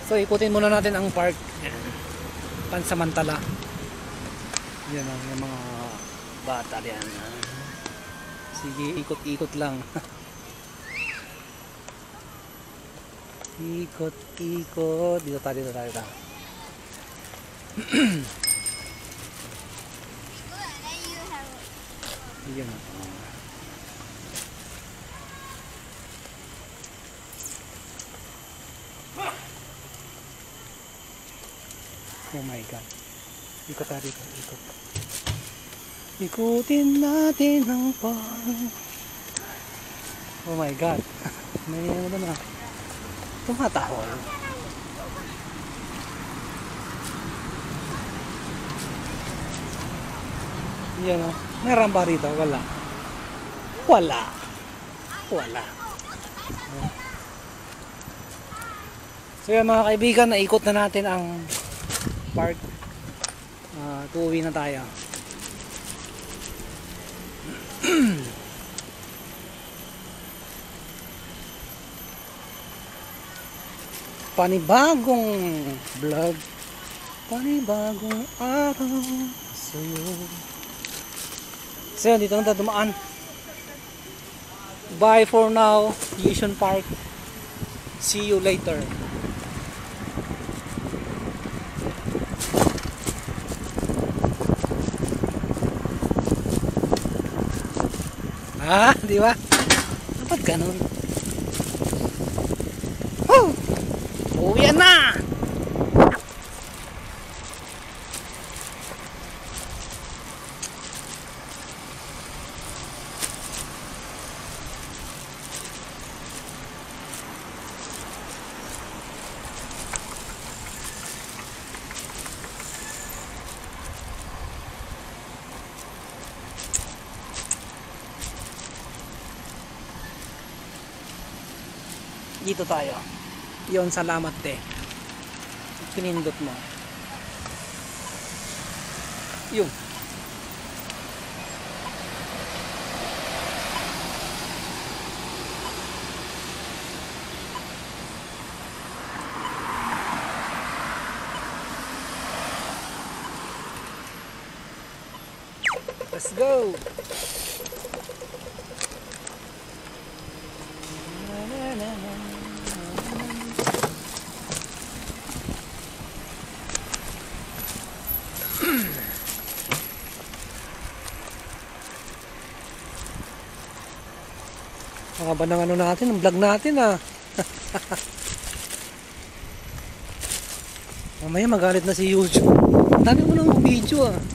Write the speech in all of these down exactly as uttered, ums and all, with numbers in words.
So ikutin muna natin ang park pansamantala. Yan ang yung mga bata yan. Sige, ikot-ikot lang. Ikot-ikot. Dito tayo, dito tayo. Dito. Yan. Oh my God. Ikot tayo dito. Ikot. Ikutin natin ang park. Oh my God. May ano na. Tumatahol. Yan o. Meron ba rito? Wala. Wala. Wala. So yan mga kaibigan, naikot na natin ang park. Uh, tuwi na tayo. Panibagong vlog, panibagong araw sa'yo. So yan, dito na tayo dumaan. Bye for now, Yushun Park. See you later. Ah, di ba? Dapat ganun. Woo! Uwi na! Dito tayo. Yon, salamat te. Pinindot mo. Yung. Let's go. Mga ba ng ano natin, ang vlog natin ah. Mamaya magalit na si YouTube. Dami mo ng video ah.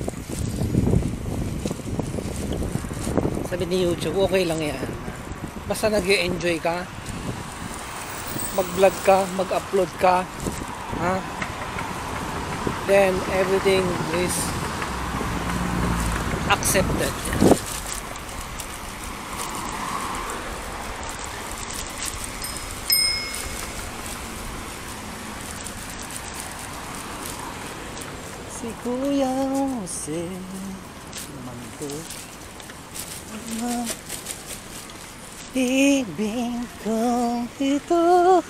Sabi ni YouTube, okay lang yan. Basta nag-e-enjoy ka, mag-vlog ka, mag-upload ka, ha? Then everything is accepted. Si Kuya Jose naman ko ibig kong ito.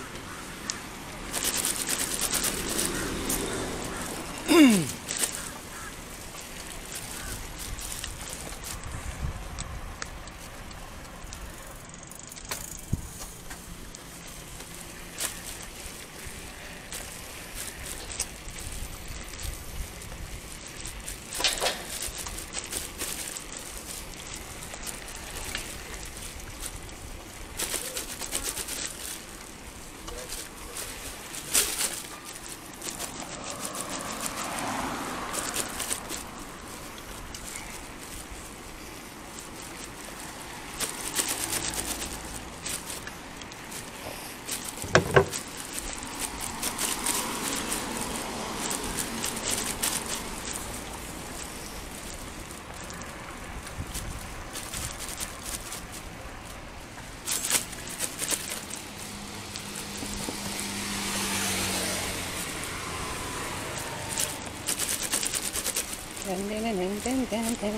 Ten, ten, ten, ten, ten,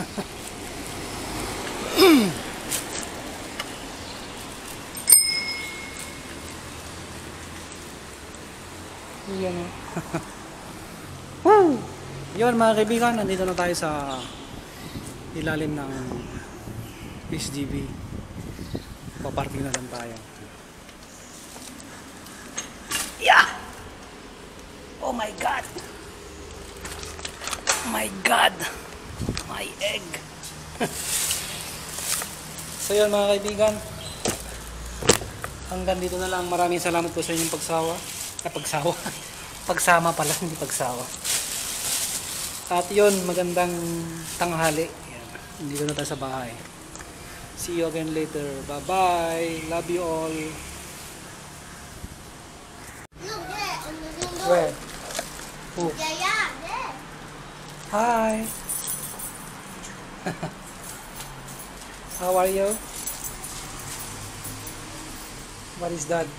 ten. Yan o. Woo! Yun mga kaibigan, nandito na tayo sa ilalim ng H D B. Paparking na lang tayo. Yeah! Oh my God! My God! My egg! So yun mga kaibigan, hanggang dito na lang. Maraming salamat po sa inyong pagsawa. Ah, pagsawa. Pagsama pala, hindi pagsawa. At yun, magandang tanghali. Yan. Dito na tayo sa bahay. See you again later. Bye bye. Love you all. Look there on the window. Where? Who? Yeah, yeah, there. Hi. How are you? What is that?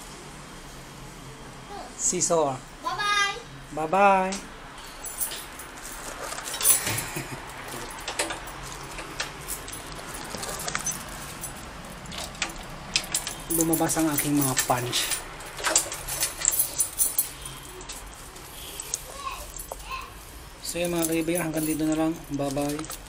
Seesaw. Bye-bye. Bye-bye. Lumabas ang aking mga punch. So yun mga kaibigan, hanggang dito na lang. Bye-bye.